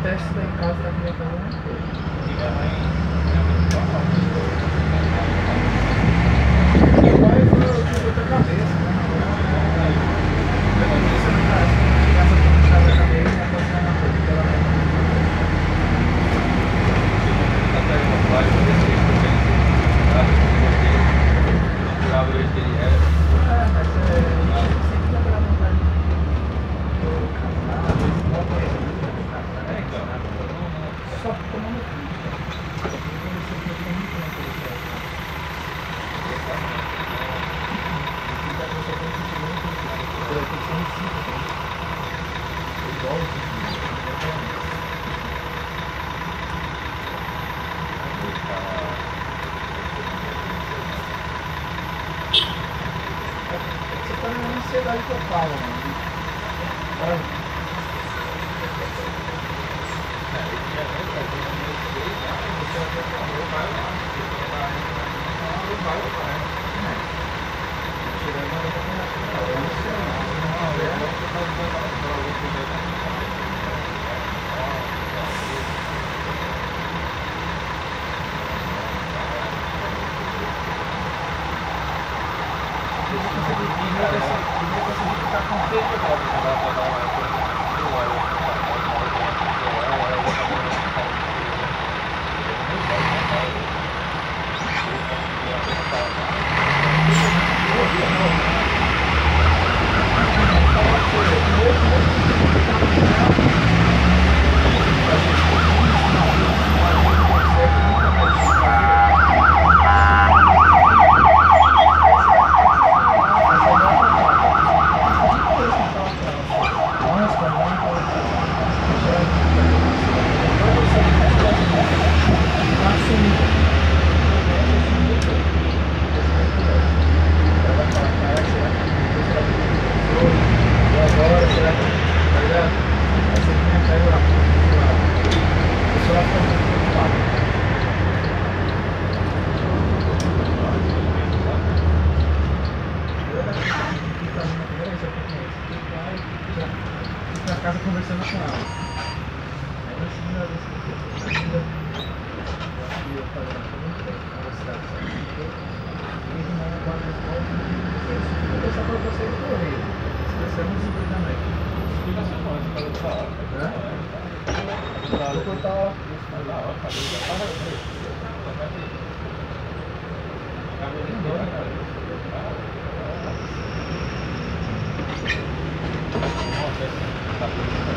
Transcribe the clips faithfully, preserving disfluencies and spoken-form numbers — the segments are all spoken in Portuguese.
teste lá em casa, tá aqui na casa, não foi. Minha mãe, minha mãe só Meu pai foi outra cabeça, né? Eu não disse no caso, que essa casa da cabeça e a coisa da coisa, pela minha mãe. tá saindo uma placa, eu deixei isso pra ele. Tá? Eu não curava ele que ele era. É, mas é. A gente sempre vai pra vontade de casar, às vezes não é isso. É, então. Só tomando tudo. Eu comecei a ter muito tempo de certo. Eu tenho que ser recíproco. Igual isso aqui. Você tá na ansiedade que eu falo, mano. Sabe? Casa conversando com ela. Aí na segunda vez que eu fui, ainda eu falei, eu não sei, conversar com ela. E ele não guarda as fotos, eu vou deixar para vocês correr. Se você não se cuida também. Fica só não, você falou da hora. Vou cortar Da hora, falei, já tava aí. Acabou de embora, cara. Nossa, tá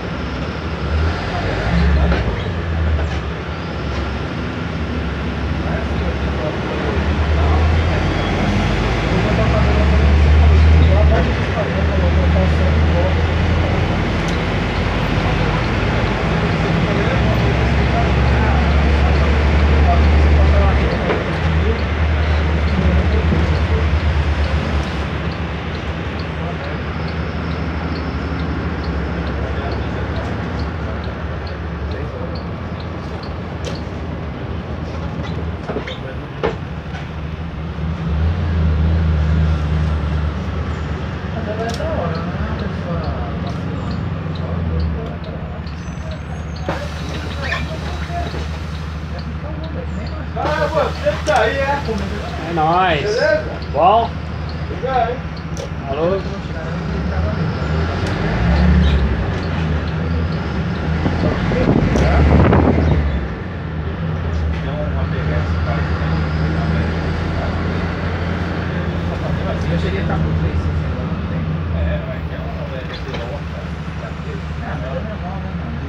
É nóis. Bom? Alô? Eu cheguei a estar com três, seis agora não tem. É, mas que é uma velha que não gosta. Ah, mas é normal, né, mano?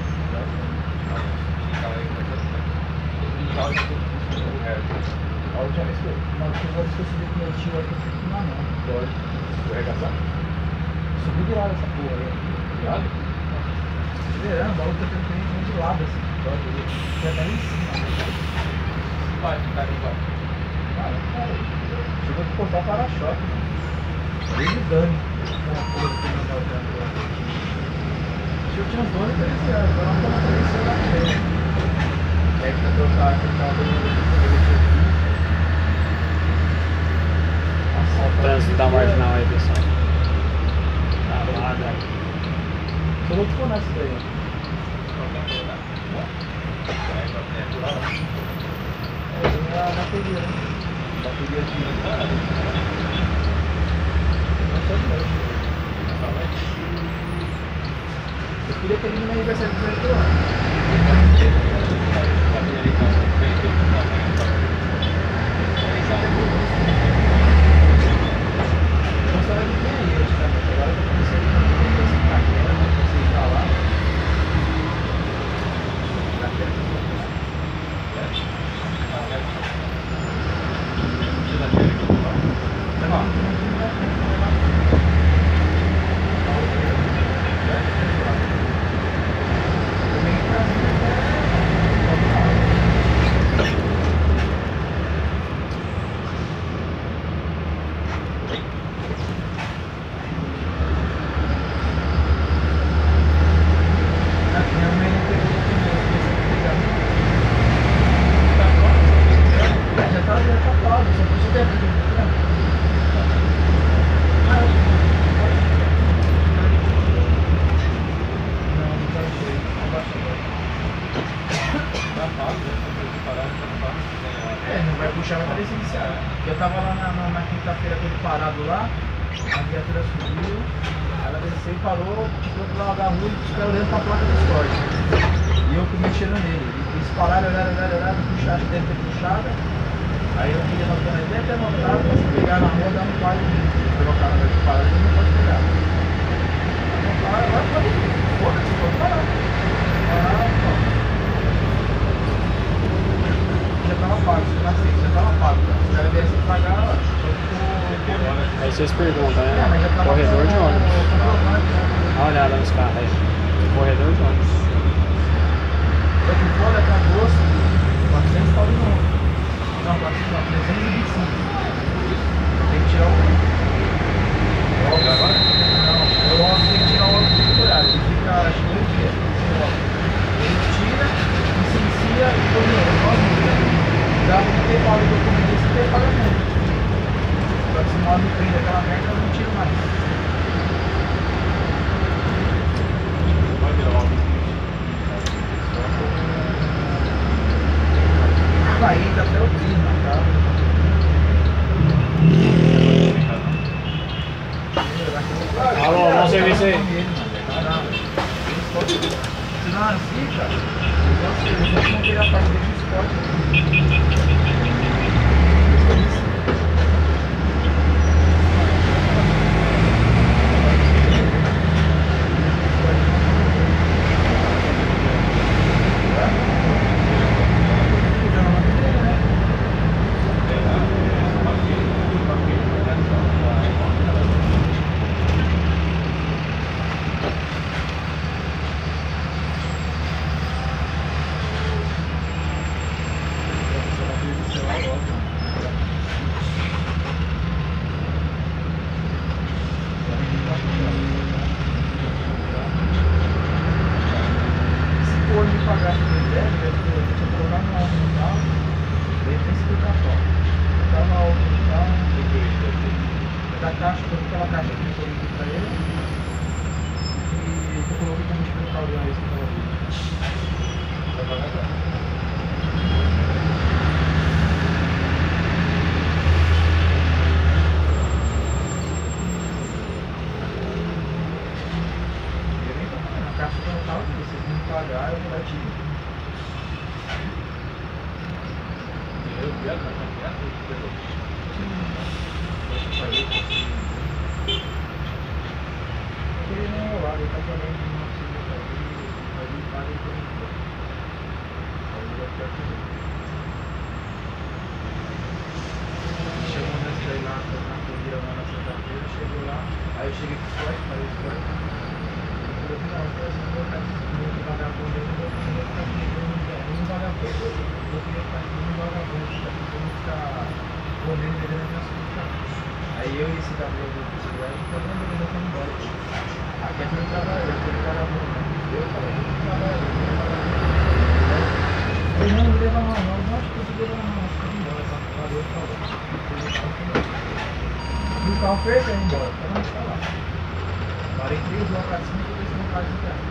A última vez que eu, uma última vez que eu subi com meu tio aqui, eu fui com uma mão. Pode. Escorregação? Subi do lado dessa porra aí. De lado? Verão, o baú tá tendo cliente de lado assim. Pode ir. Já tá aí em cima, né? Vai, tá ali, vai. Cara, cara. Chegou a cortar para-choque, mano. Desde o Dani. Aquela porra que não dá o tempo lá. Eu tinha uns doze, treze anos, agora não tô na três da frente. É que tá trocado, que tá do. O trânsito da marginal aí, pessoal. Tá vaga. Sou louco por nessa daí. bateria, né? Bateria de... Não foi mesmo. Eu queria ter vindo no aniversário dos dezoito anos. Eu gostava de ver aí, antigamente. Agora eu comecei a fazer esse carreira, não comecei a falar. Eu tava lá na, na, na quinta-feira, todo parado lá, a viatura subiu, ela desceu e parou do outro lado da rua e os caras olhando pra placa do esporte. E eu mexendo nele. Eles pararam, olharam, olharam, olharam, puxaram, deve ter puxado. Aí eu fiquei notando, ele deve ter notado, mas se pegar na rua dá um quase pelo cara vai parar, ele não pode pegar. Não para, agora pode ir. Foda-se, pode parar. Parar, pronto. Já tava pago, já tava pago. Se ela viesse pagar, só ficou. Aí vocês perguntam, É, né? mas já tava Corredor de com- ônibus. com- Dá uma olhada nos carros aí. Corredor de ônibus. Só que fora até agosto, quatrocentos pau de novo. Não, quatrocentos não, trezentos e vinte e cinco. Tem que tirar o. Não, o óculos tem que tirar o óculos temporário. Ele fica, acho que dois dias sem óculos. Ele tira, licencia e põe o óculos. Dá pra ter pago o documento e ter pagamento. Só que se não me prende aquela merda, eu não tiro mais. Vai virar óbvio. Ainda até o clima, tá? Alô, bom serviço aí. Se não assim, cara, eu posso manter a parte dele de esporte. Da caixa, toda aquela caixa que eu coloquei pra ele. E eu coloquei como tipo no caldeirão esse que eu coloquei. Vai pagar agora. A caixa que eu não tava aqui, se vocês não pagar, eu vou dar tiro. Eu quero, mas não quero. Ele não é o lado, ele tá falando de uma segunda ali, ali paga e por enquanto. Aí ele vai ficar aqui. Chegou nessa daí lá, na corrida lá na sexta-feira, chegou lá, aí eu cheguei com o sorte, falei o sorte. Ele falou assim, não, eu falei assim, não vou ficar aqui, não vou pagar por ele, não vou ficar aqui, eu não quero, eu não pagar por ele, eu queria ficar aqui, não pagar por ele, eu não ficar podendo ele nas minhas coisas. Aí eu e esse W do Portugal, eu falei, não, beleza, eu vou embora. Aqui é meu trabalho, eu vou trabalhar muito. Eu falei, eu vou trabalhar, eu vou trabalhar. Eu não, não leva mal, não, não acho que eu vou levar mal, acho que eu vou embora, tá? Valeu, falou. E o carro fez, eu ia embora, pra não ficar lá. Parei três horas pra cima e eu desci no carro de casa.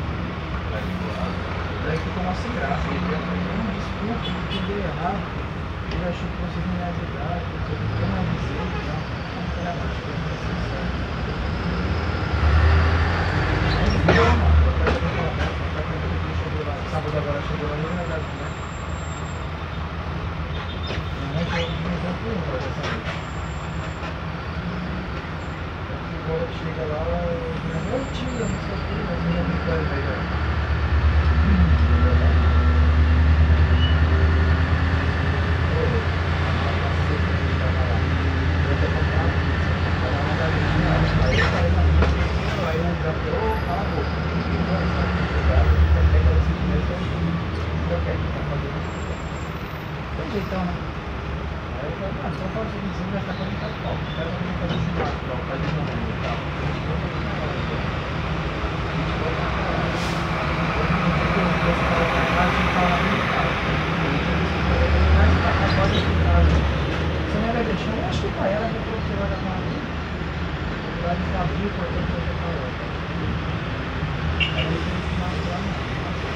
Daí ficou uma sem graça, ele veio, não, desculpa, eu entendi errado. Eu achei que vocês não iam ajudar, porque eu não avisei, então não era mais que eu necessário. Mas deu, mano. O apartamento chegou lá. Sábado agora chegou lá e não vai dar, né? Não é que eu não confio, mas dessa vez. Agora chega lá, minha mãe tia, não sei o que, mas eu não vai ver. Então, né? Aí eu falei, ah, então faz o seguinte, você gastar quarenta pau. O cara vai fazer churrasco, ó, faz de novo e tal. Você não vai deixar, eu acho que pra ela que eu coloquei lá na marinha. Lá de Fabio, portanto, eu vou falar. Aí eu tenho que mostrar lá.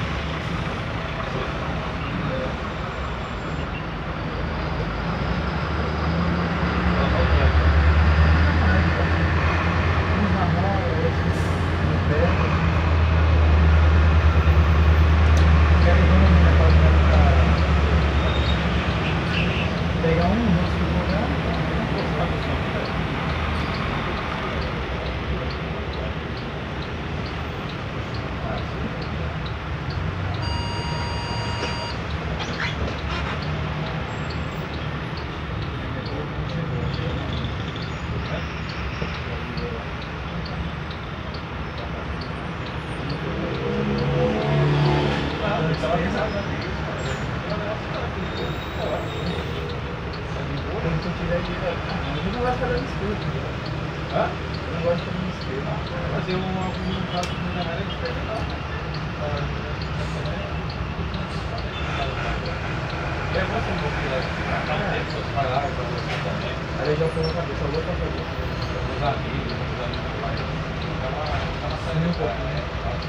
Pegar um rosto do lugar, eu não gosto de fazer esquerda. Hã? Eu não gosto de fazer esquerda. Fazer um algum caso de minha área de experimentar. É bom ser um pouco de vai lá e vai também. Aí já põe na cabeça, eu vou pra fazer. Os amigos, os amigos do pai. Ela saindo um pouco, né?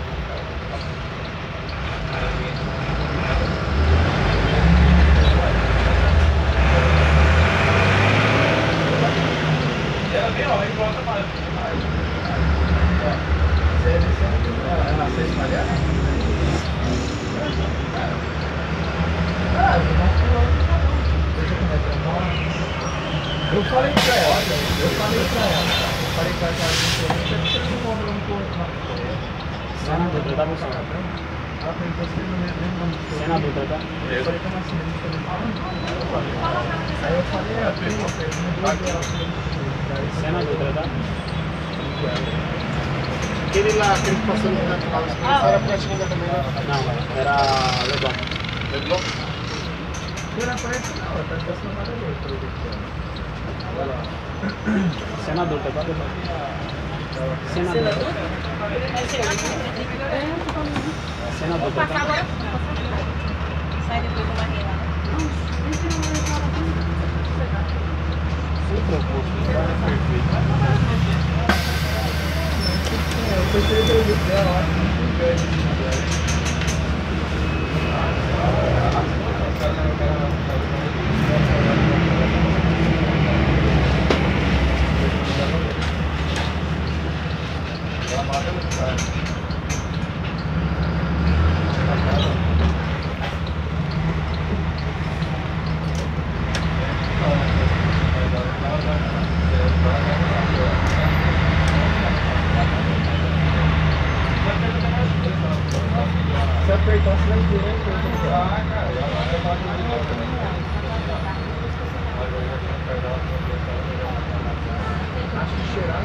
Ela vem, ó, e volta mais. Você é ela nasceu espalhada? Ah, eu não falo. Deixa eu começar a falar. Eu falei pra ela, eu falei pra ela, eu falei pra ela que você não compra um pouco na Senador, tá bom, senador. ela perguntou se ele não lembra muito. Senador, tá? Eu falei como assim, ele falou, aí eu falei, ah, pergunta, ele não deu ela. Senador, tá? Aquele lá, aquele que passou no canto lá, ah, era pra segunda também, né? Não, era Leblon. Leblon? Não era pra isso não, tá passando nada dele, pelo jeito. Olha lá. Senador, tá? Senador. Senador? Senador, Vou tá? passar agora. Sai depois da barreira. Se propôs, perfeito. Eu gostei do jeito dela, eu acho muito grande. Ela mata no cara. Se apertar, você vai ver. Ah, cara, ela mata no cara também. Acho que cheirar,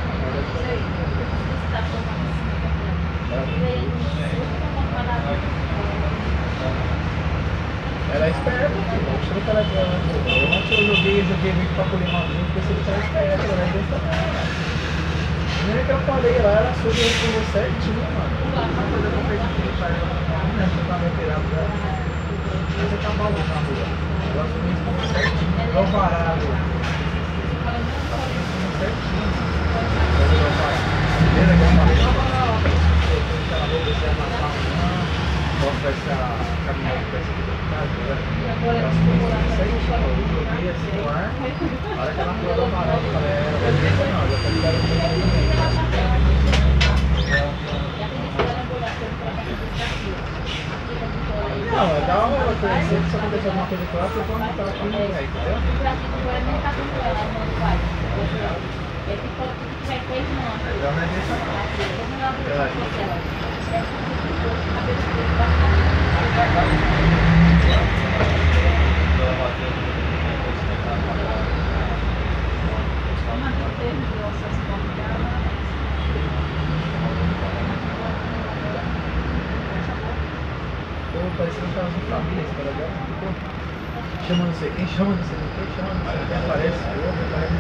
ela é esperta, filho. Deixa eu falar pra ela. Eu ontem eu joguei, joguei muito pra colher uma vinha, porque se ele tá esperto, ela é desse tamanho. Primeiro que eu falei lá, ela soube responder certinho, mano. Uma coisa que eu perdi aquele pai, não é pra me tirar pra... Você tá maluco na rua. Eu assumi responder certinho. É o varado. Responder certinho. Beleza, que eu falei, não, não, não. Eu vou deixar ela roupa, deixar ela matar amanhã. Posso deixar a caminhada pra esse aqui. As coisas certinho, eu joguei assim no ar. A hora que ela falou do amarelo, eu falei, é, vai ter não, já tá ligado com não, é da hora conhecer que se acontecer alguma coisa com ela, eu vou anotar aqui, entendeu? Melhor não é deixar Tô parecendo aquelas famílias, cara, agora chama não sei quem, chama não sei quem, chama não sei quem, aparece, eu, aparece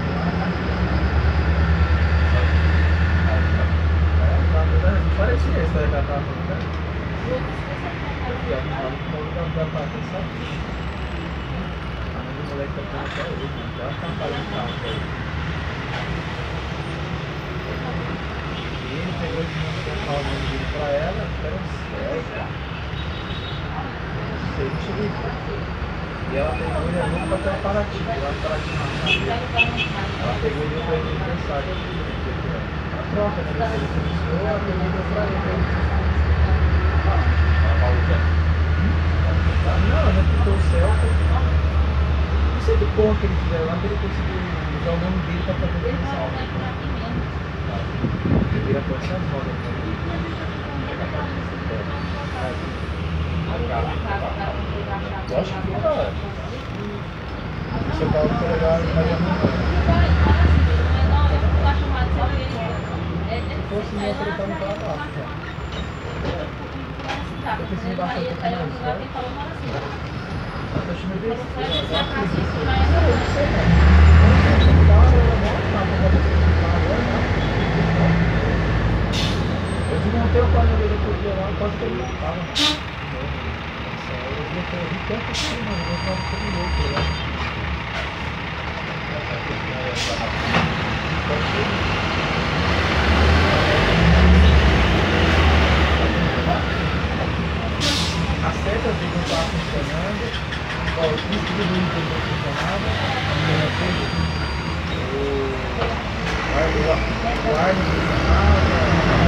não parecia esse daí que ela tava falando, né? Aqui, ó, fala que o povo da parte, sabe? A mãe do moleque tá falando até hoje, né? Ela tá falando carro pra ele. E ele pegou esse mostrou o nome dele pra ela, era um céu, cara. Não sei, não cheguei a ver. E ela pegou ele a louco pra ter uma Paraty, lá no Paraty na dele. Ela pegou e deu pra ele de aniversário. A troca, né? Ele se iniciou, ela pegou e deu pra ele. Não, ela pintou o céu. Não sei que porra que ele fizeram lá, que ele conseguiu usar o nome dele pra fazer o mensal. Ele vira com essas rodas. Lógico que fica, olha. Se o Paulo for legal, ele vai mandar. Se fosse meu, ele tá no carro lá. Eu preciso baixar um pouco mais, né? Eu tô achando bem assim. Eu não sei, cara. Eu não Eu desmontei o painel dele por dia lá, quase que ele não tava. Eu vi que eu vi tanto assim, mano, eu tava ficando louco, né? As setas dele não estavam funcionando, ó, o disco do Luiz dele não funcionava, o ar não funcionava,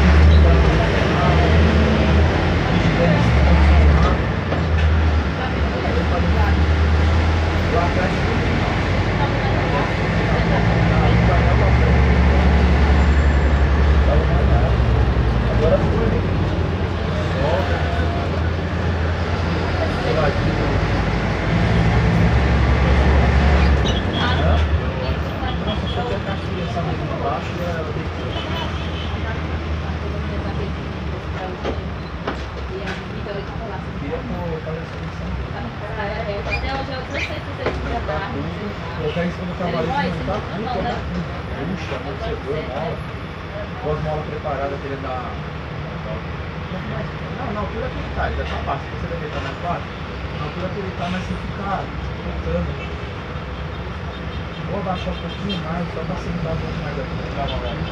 lá atrás agora foi volta sei lá aqui nossa, só tem a caixinha essa mesmo embaixo e ela queria fazer colocar isso quando eu trabalhei, não tá tudo, tá tudo. Puxa, amortecedor, mola. Com as molas preparadas que ele dá. Não, na altura que ele tá, ele já tá fácil. Se você deve estar mais fácil, na altura que ele tá, mas sem ficar botando. Vou abaixar um pouquinho mais, só pra sentar um pouco mais aqui. Calma, velho.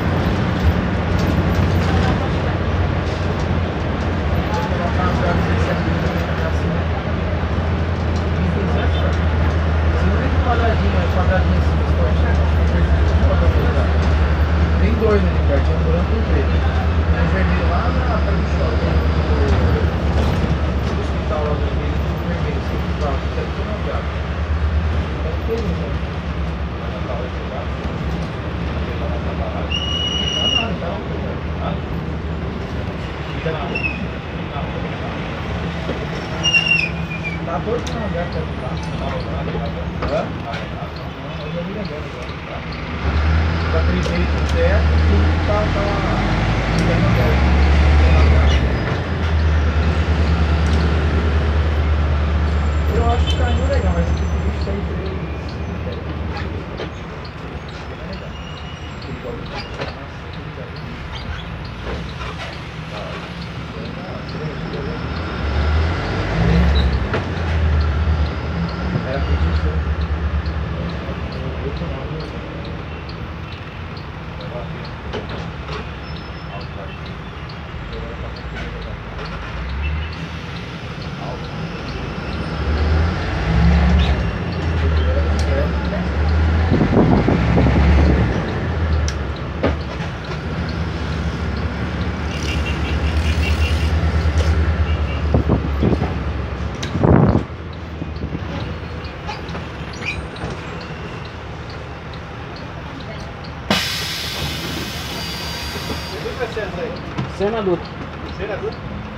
Gracias. Tá todo mundo andando pra lá. Hã? Eu já vi agora. Tá três vezes certo, tudo tá ficando aberto. Eu acho que o carrinho é legal, mas eu prefiro isso aí três. Era feitiço. Outro nome. Cena adulta. Cena adulta?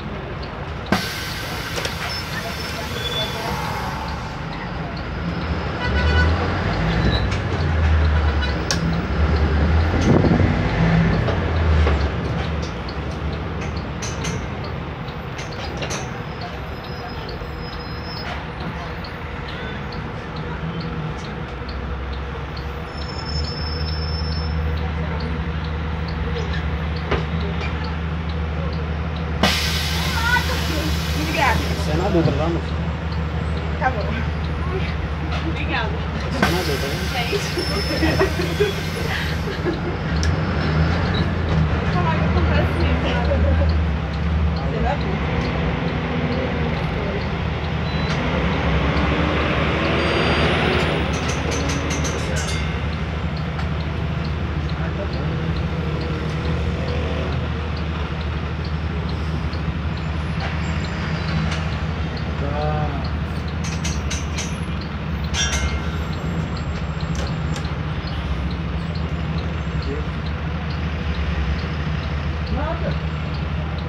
Cena adulta, vamos. Tá bom. Obrigada. Cena adulta, né? Gente. Como é que acontece isso? Cena adulta. Nada.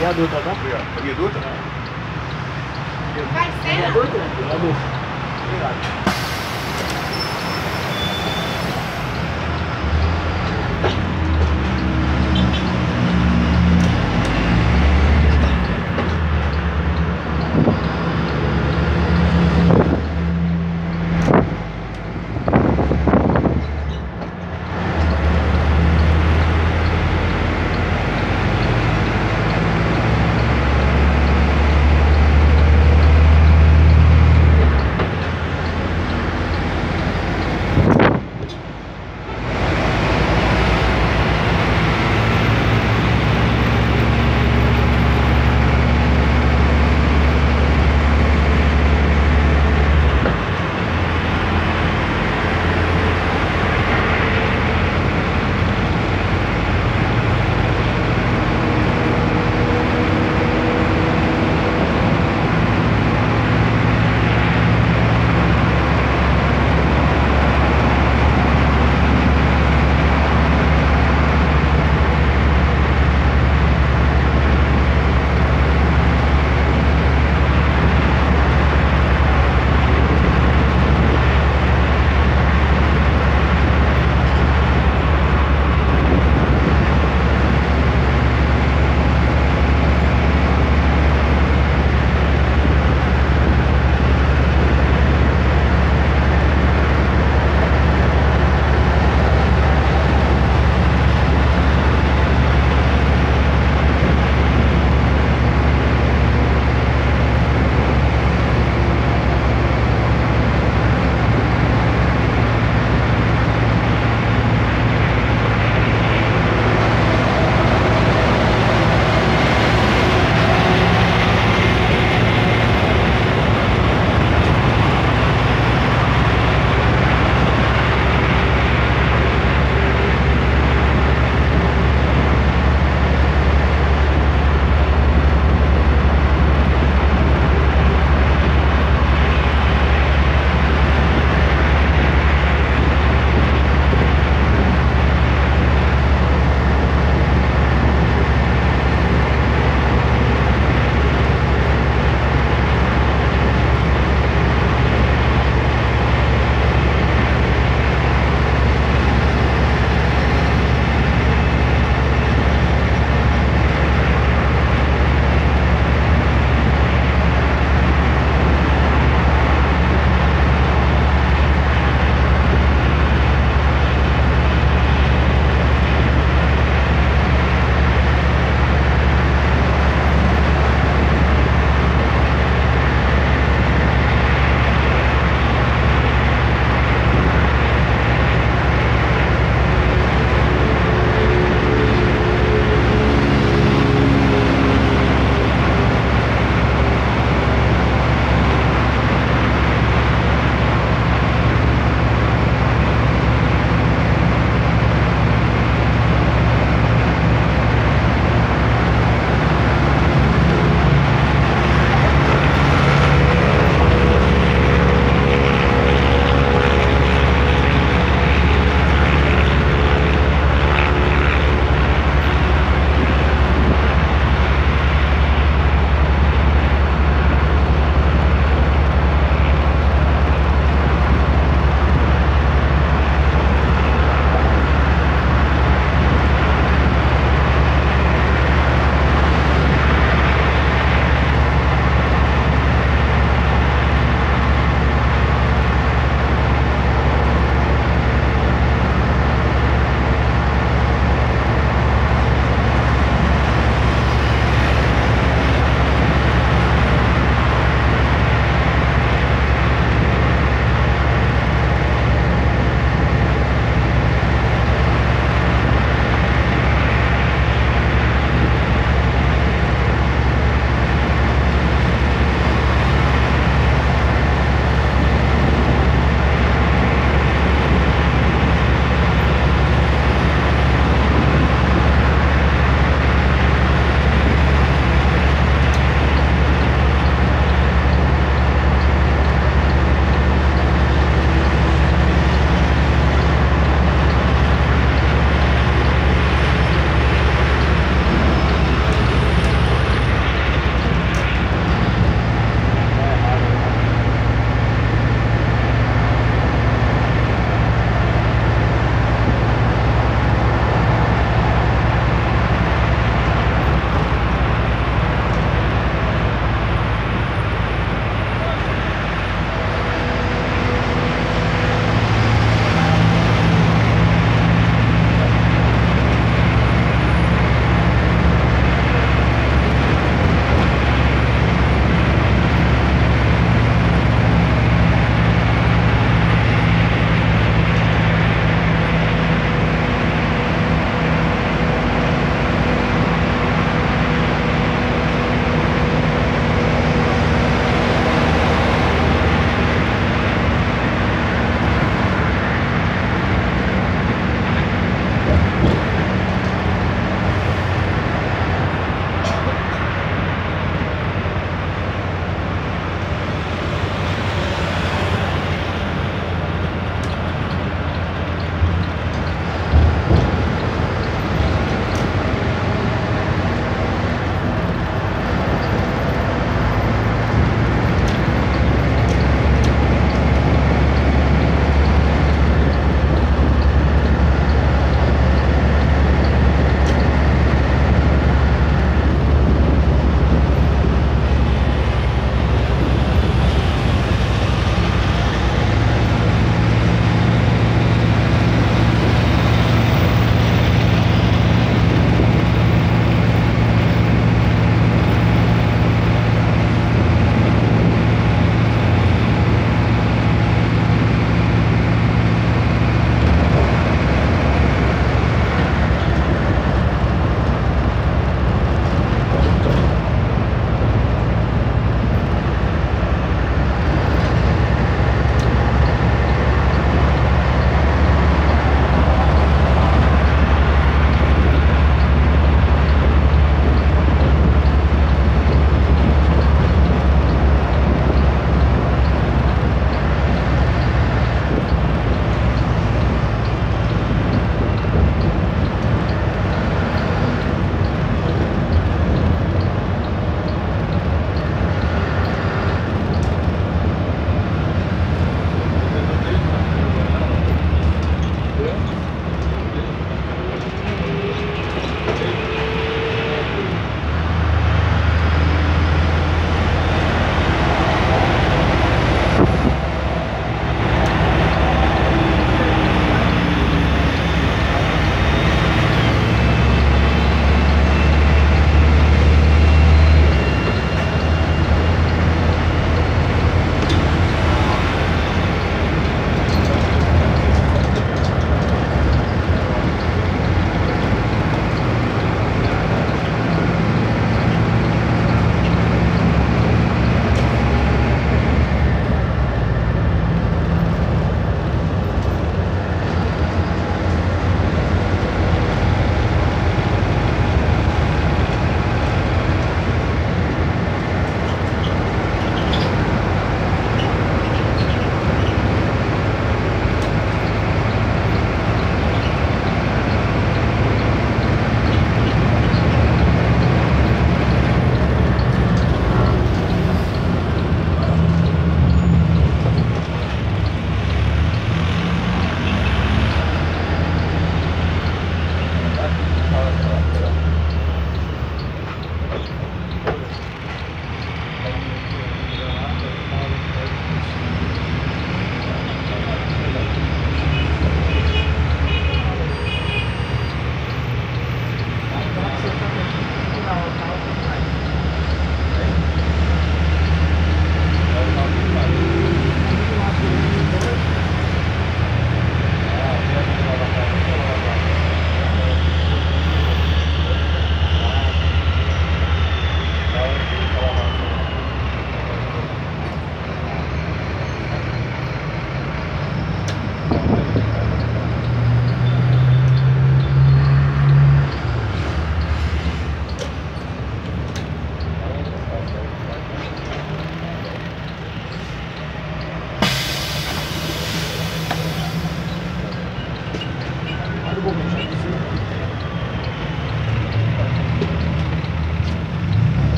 Viaduto, tá? Obrigado. É viaduto? Vai ser? Viaduto? Viaduto. Obrigado.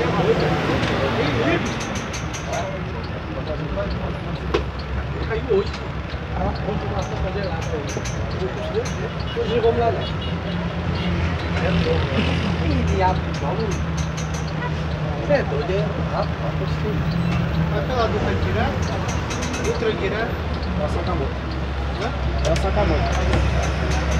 Caiu hoje. Ah, vamos tomar pra fazer lá. Hoje vamos lá, né? É louco. Ih, diabo, vamos. Você é doido, é? Ah, Aquela do Tranqueira? Do Tranqueira? É o Sakamoto. Hã? É o Sakamoto.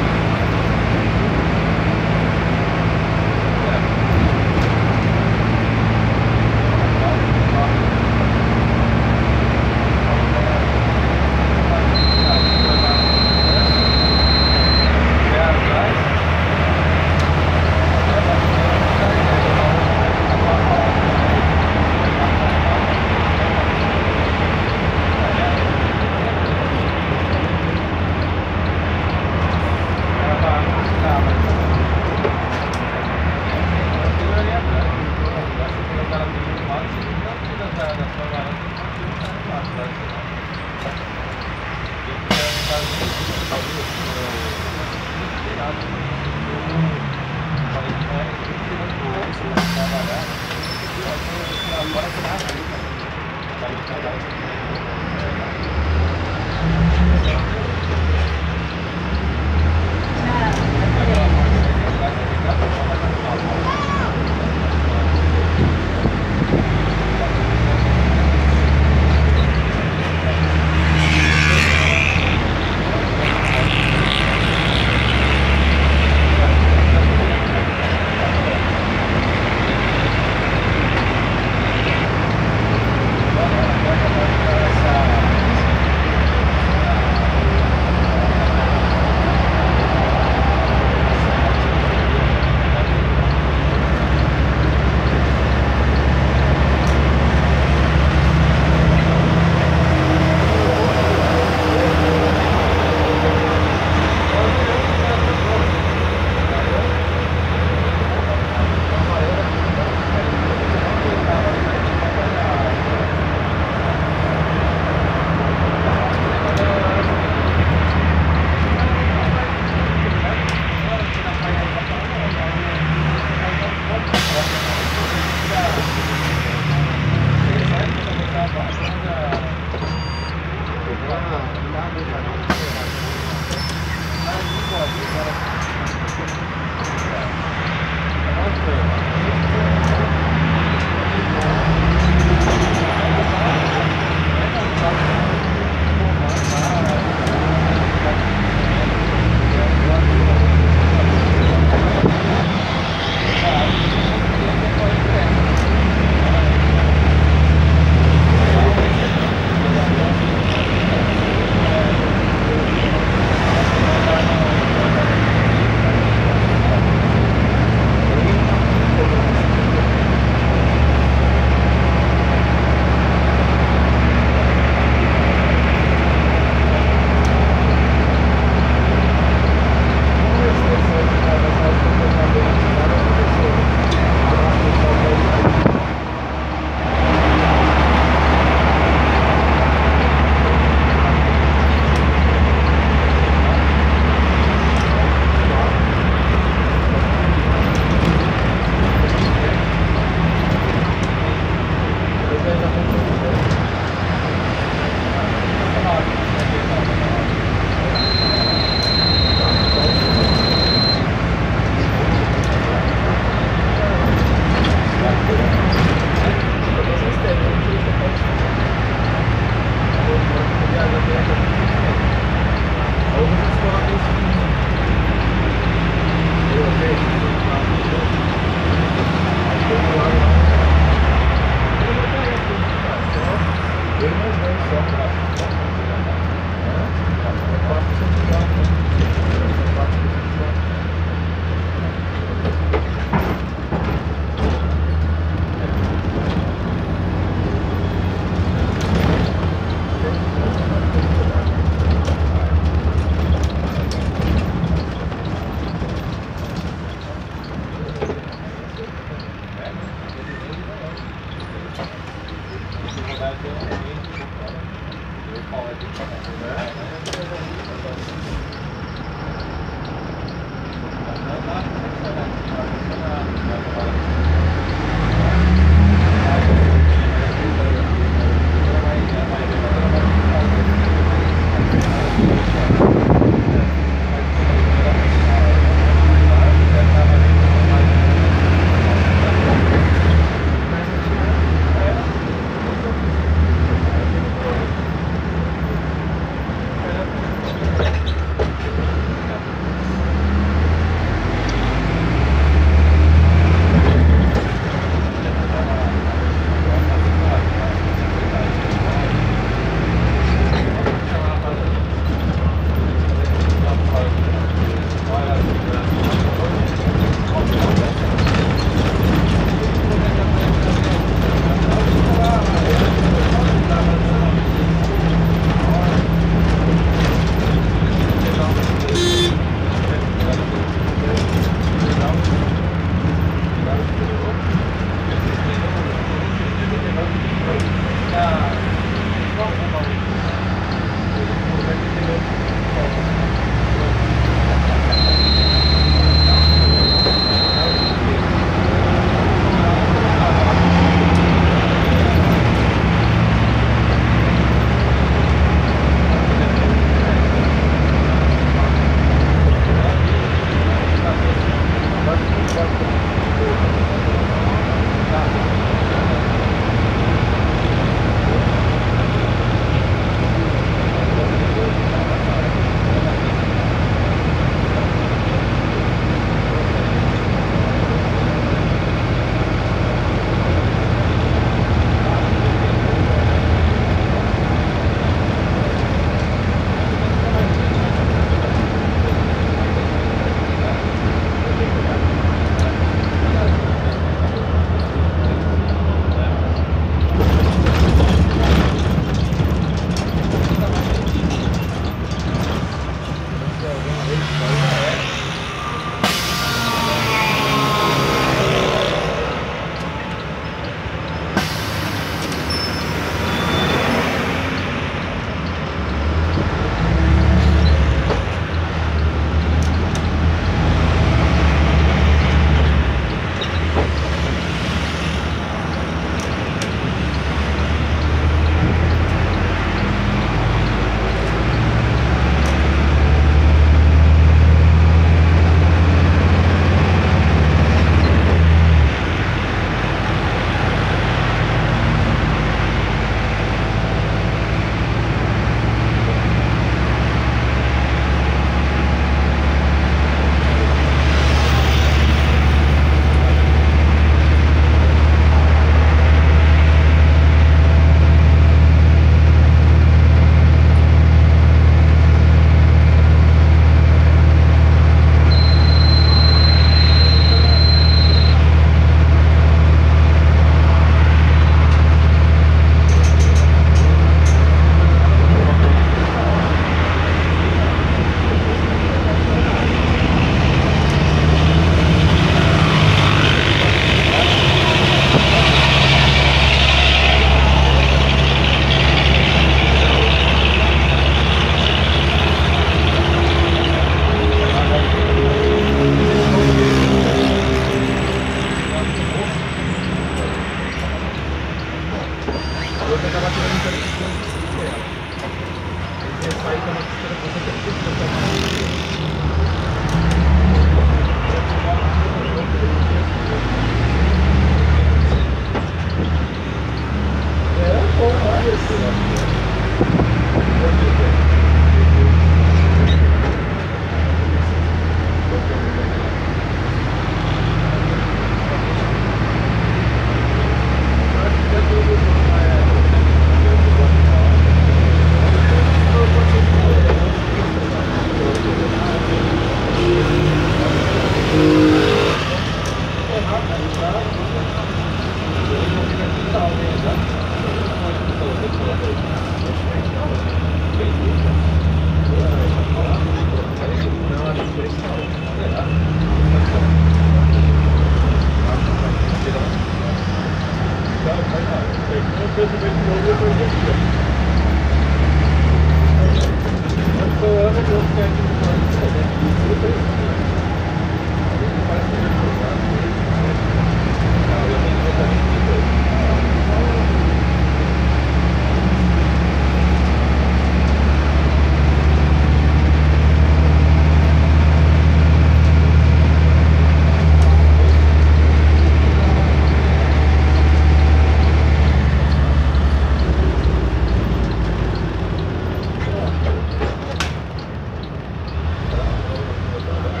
Thank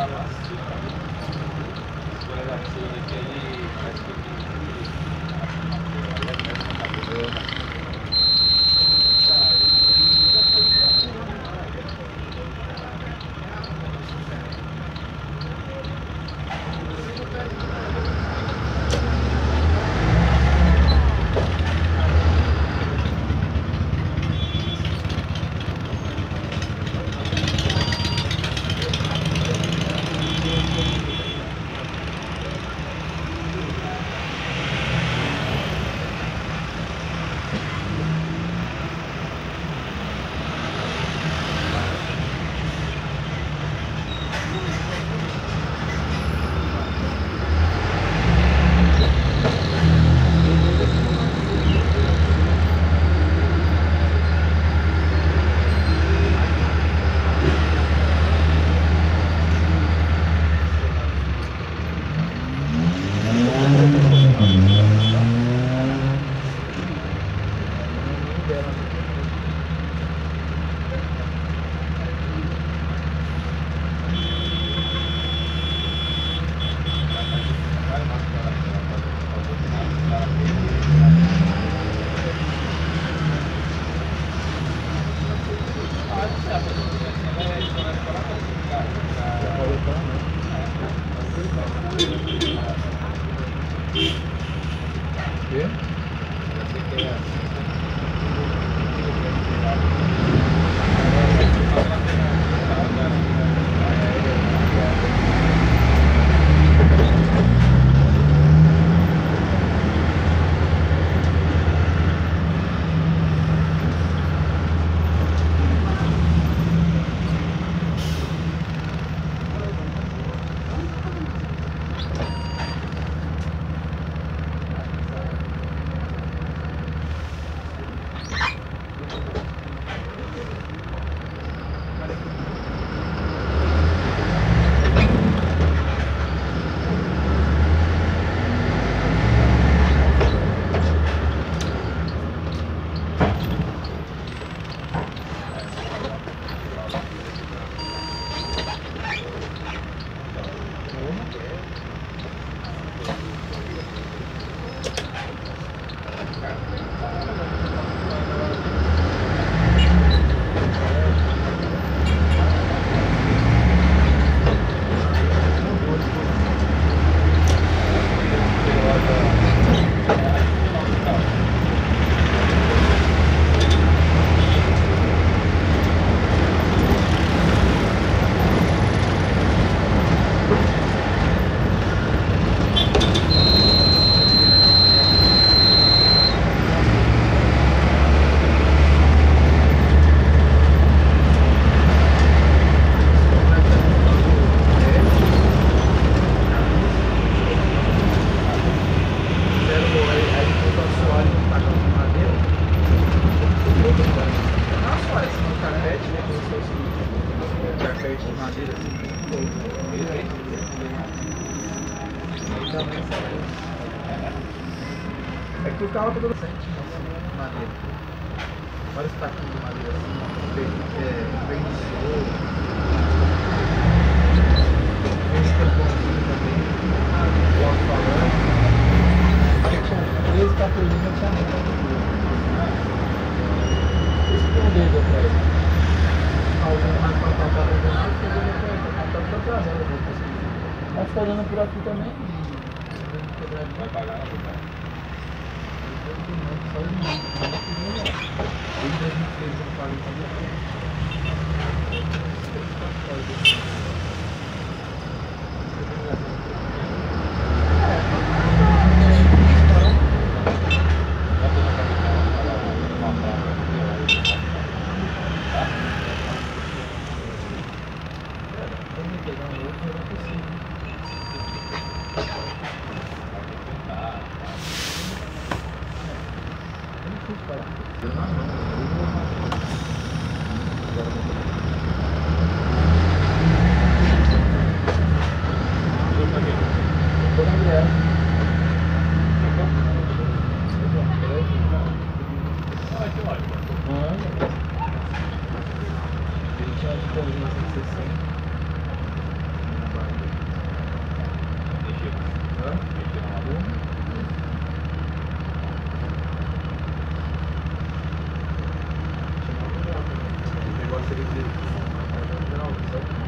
É que o carro é todo recente, de madeira. Olha esse taquinho de madeira assim, bem, é, bem de show. Esse tamponzinho também, o alto-falante. Esse taquinho eu tinha muito. Esse tem um dedo atrás. Alguém mais pra cá, tá rodando, esse dedo atrás, tá tá trazendo a boca assim. Vai ficar olhando por aqui também e quebrar de vai pagar na boca. Só de novo, em dois mil e três eu falei ele de... Não, certo?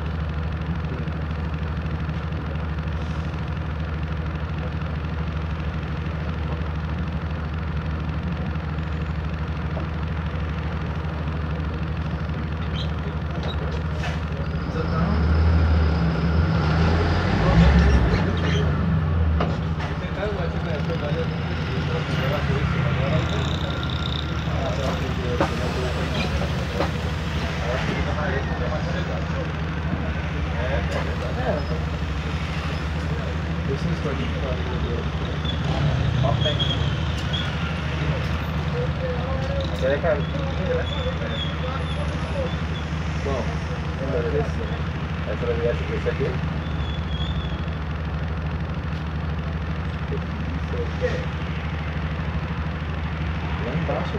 Essa vai virar esse aqui? Lá embaixo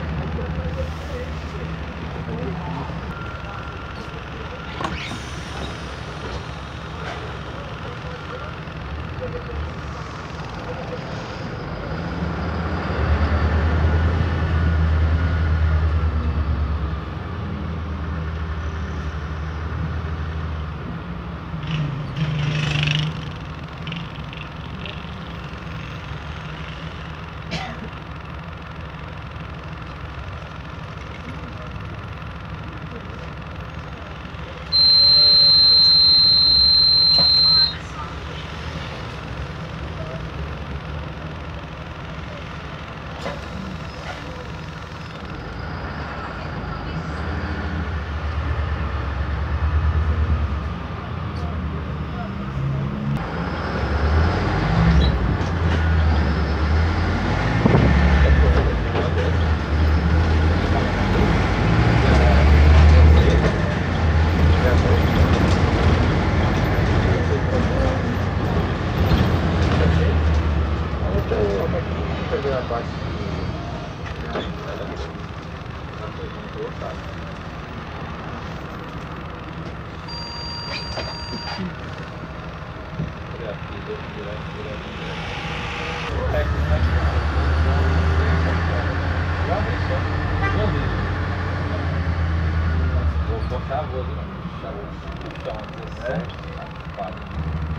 Vou cortar a voz, né? Chão dezessete, quatro.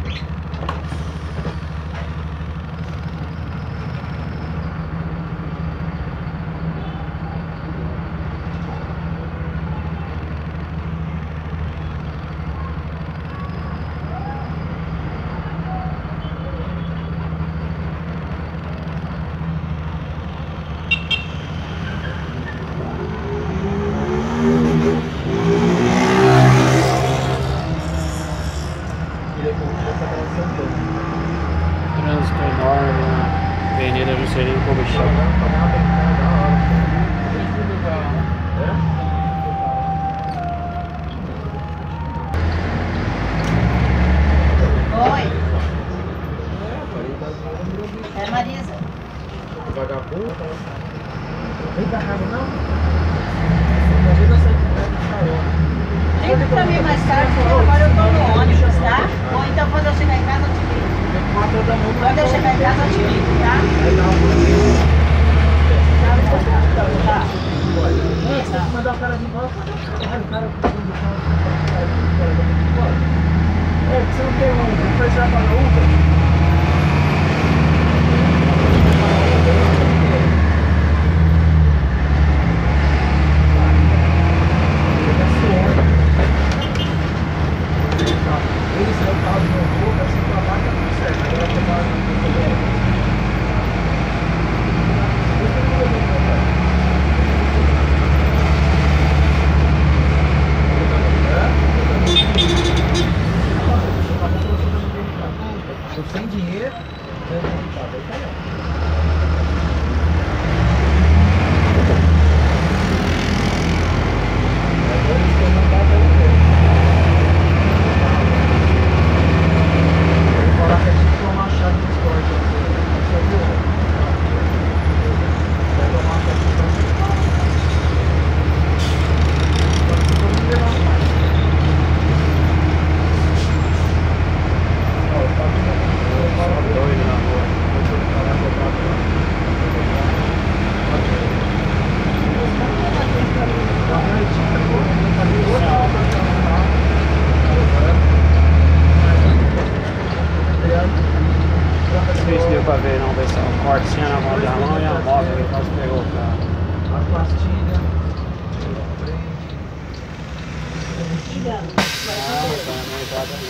Trânsito enorme na Avenida Juscelino Kubitschek. Oi. É Marisa. Vagabundo. Vem pra casa não? Imagina essa de carona. Liga pra mim mais tarde, porque agora eu tô no ônibus, tá? Ou então quando eu chegar em casa eu te ligo. Quando eu chegar em casa eu te ligo, tá? Tá. Você tem que mandar o cara de volta. Olha o cara. É, você não tem um. Não foi já para a Uber? Eles são o carro do meu avô, vai ser pra lá, tá tudo certo. Agora eu vou tomar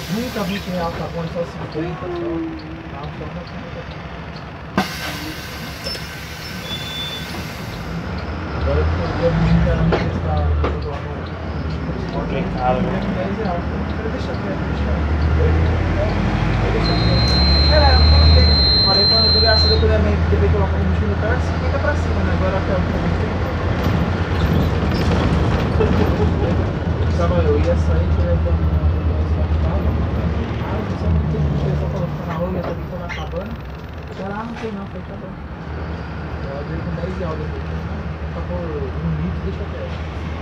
Nunca vinte reais tá bom, só cinquenta só. Tá, só pra agora eu tô esperando testar o jogo lá no Complicado, né? dez reais. Eu deixa quieto, deixa quieto. Era, eu falei, falei quando eu graças a Deus eu teve que colocar o combustível no carro, cinquenta pra cima, né? Agora até o Sabe, eu ia sair por aí pra ah, você não tem que pessoal falou que tá na rua, eu também tô acabando. Eu ah, não tem não, foi tá bom. Eu abri com dez reais depois. Tá por um litro, deixa quieto.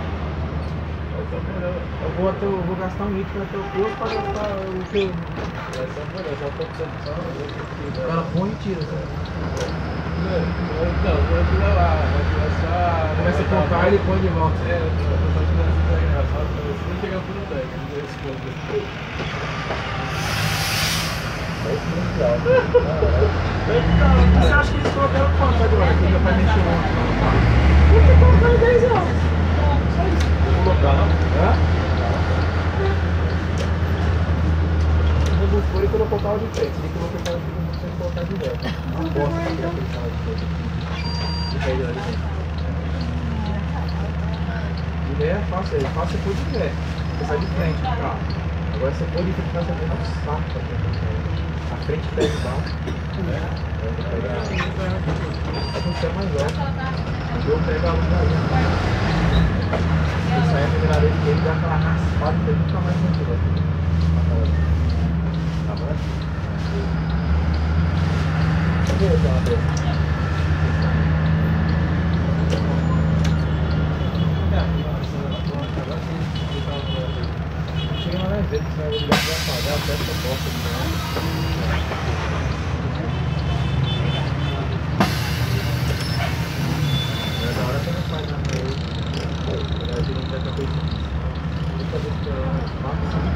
Eu vou, até, eu vou gastar um litro até o posto pra gastar o que eu. Essa é a só tô precisando. O cara põe e tira, sabe? Então, vou tirar lá, vai tirar só. Começa a contar e ele põe de volta. É, eu tô só tirando essa engraçado, mas se não chegar por um tanque, não tem esse ponto. Você acha que eles colocaram quanto agora? Que já vai mexer ontem lá no carro? Porque colocaram dez reais. Só isso. Vou colocar, não? Hã? O buscou e colocou o carro de frente. Ele colocou o carro de frente e colocar de volta. Uma bosta que é aquele carro de frente. De pé de lá de dentro. De ré é fácil, é fácil você pôr de ré. Você sai de frente do carro. Agora você pôr de frente, você vai no saco pra frente. A frente pega embaixo. Vai acontecer mais alto. Eu pego a luz da linha. Eu saio a primeira vez que ele dá aquela raspada e nunca mais continua. Tá bom? Cadê o carro dele? Chega lá na vez que você vai ligar pra apagar, até essa porta de novo. É da hora que não faz na rua. A gente já tá coisa. Fica do que é máximo.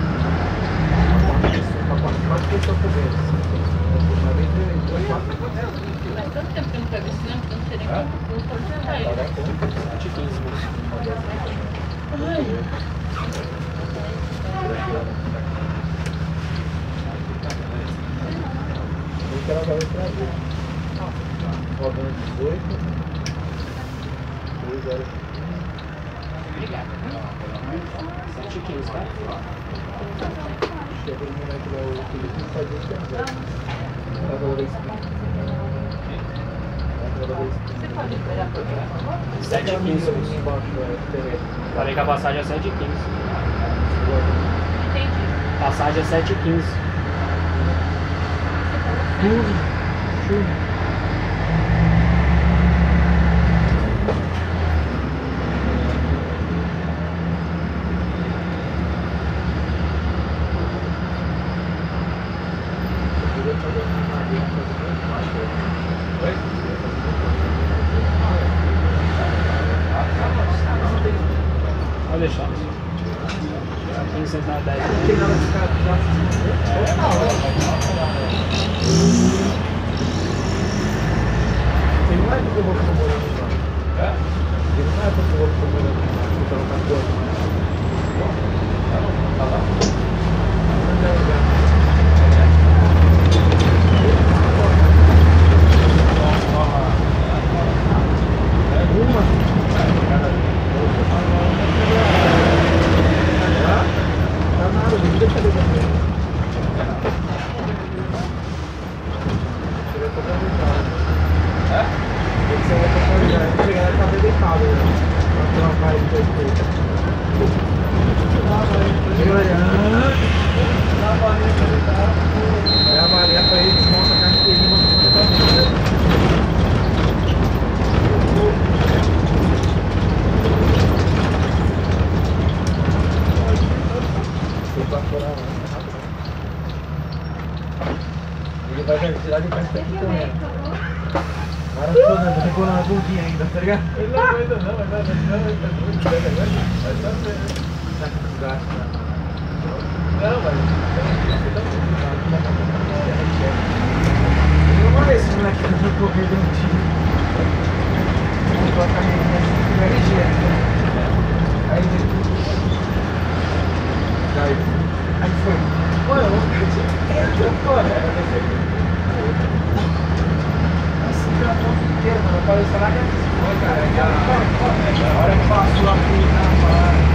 Quatro pessoas por vez. Uma vez dois, quatro. Faz tanto tempo que eu não pego esse lembro, que eu não sei nem como eu vou tentar ele. sete e quinze. Eu quero agora trazer. Rodando dezoito. dois zero. Obrigada. sete e quinze, tá? Chega no momento lá, o Felipe não faz isso que é zero. Tá valor esse aqui. Você pode esperar por favor? sete e quinze. Embaixo, é, terrestre. Falei que a passagem é sete e quinze. Entendi. Passagem é sete e quinze. Tudo. Tudo. Pode deixar. quinze centavos, dez. Não tem nada de ficar já se Ele não é porque eu vou ficar morando lá. É? Ele não é porque eu vou ficar morando lá. Então tá coisa. Tá lá? Uma. Tá nada, deixa eu ver também. Chega a tocar no carro. É? Você vai tocar no carro. Chegar lá e tá bem deitado, né? Pra tirar o carro de dois pesos. Chega lá e... Vai avaliar pra ele, desmonta a carteirinha e manda pra dentro. Ele vai tirar de perto aqui também. Maratona, tá recolando a bundinha ainda, tá ligado? Ele não aguenta não, mas não, não, ele tá doido, ele aguenta, vai só ser. Tá com desgaste, né? Não, mas você tá muito Eu não falei esse moleque que eu tô perdendo um tiro. Eu tô a carreirinha assim, com L G. Aí ele... Aí foi. A hora que passou lá pro Carvalho.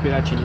Piratininga.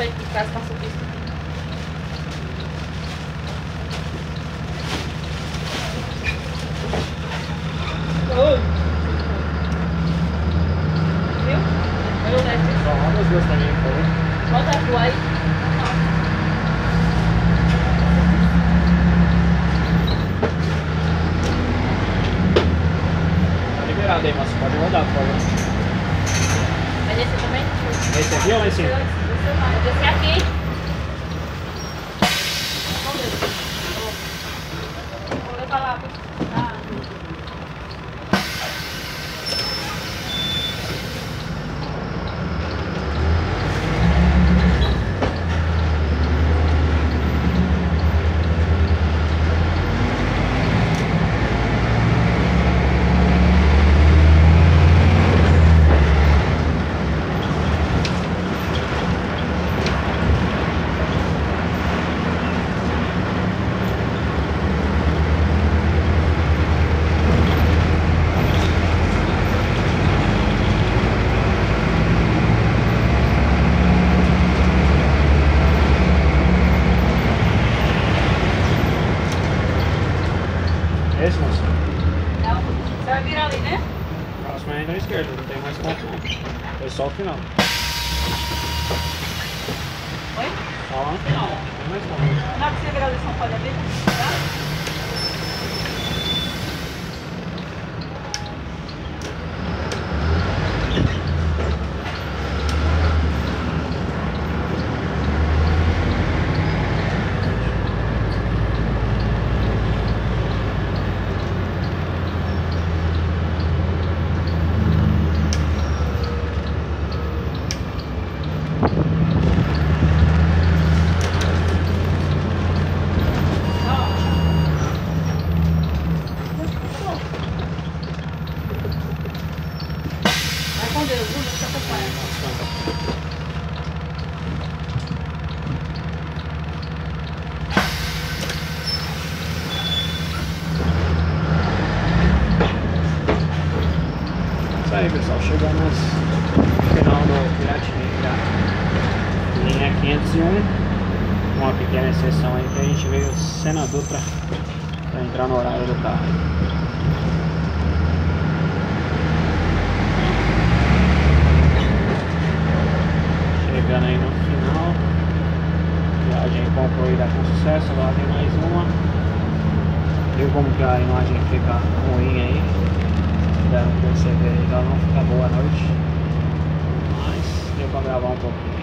sair de casa, passa o visto. Oi. Viu? Eu levo. Só roda as duas também, por favor. Bota a tua aí. Tá liberado aí, mas pode rodar, por favor. Vai descer também? Esse aqui ou lá em cima? Vai descer aqui. Vou levar lá. Ah. Esse, moço? Não, você vai virar ali, né? Próximo ainda à esquerda, não tem mais ponto não. Foi só o final. Oi? Só lá no final, não tem mais ponto. Na hora que você virar ali, São Paulo, abrir, tá? Vai com Deus, viu? Deixa eu acompanhar. Isso aí, pessoal, chegamos no final do Piratininga, linha quinhentos e um, uma pequena exceção aí que a gente veio Sena Dutra para entrar no horário do carro. Chegando aí no final, viagem concluída com sucesso. Agora tem mais uma. Viu como que a imagem fica ruim aí? Espero que você veja aí, ela não fica boa à noite, mas deu pra gravar um pouquinho.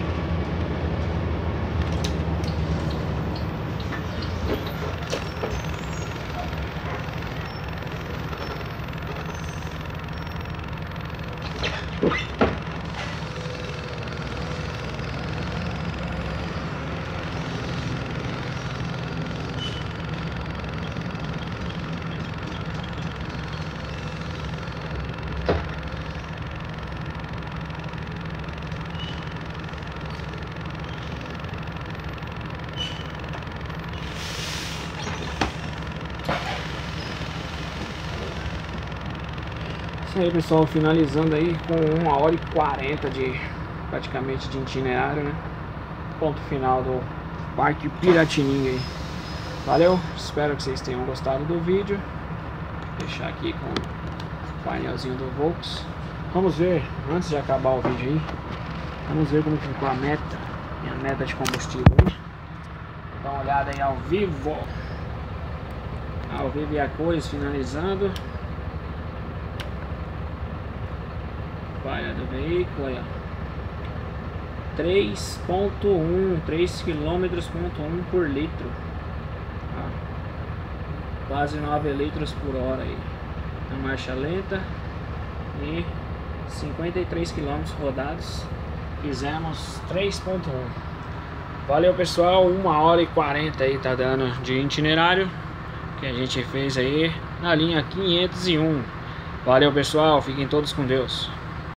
Isso aí, pessoal, finalizando aí com uma hora e quarenta de praticamente de itinerário, né? Ponto final do Parque Piratininga aí. Valeu, espero que vocês tenham gostado do vídeo. Vou deixar aqui com o painelzinho do Volks. Vamos ver, antes de acabar o vídeo aí, vamos ver como ficou a meta, minha meta de combustível aí. Dá uma olhada aí ao vivo, ao vivo e a cores, finalizando. Falha do veículo aí, ó. três ponto um, três quilômetros ponto um por litro. Ó. Quase nove litros por hora aí. Na marcha lenta. E cinquenta e três quilômetros rodados. Fizemos três ponto um. Valeu, pessoal, uma hora e quarenta aí tá dando de itinerário que a gente fez aí na linha quinhentos e um. Valeu, pessoal, fiquem todos com Deus.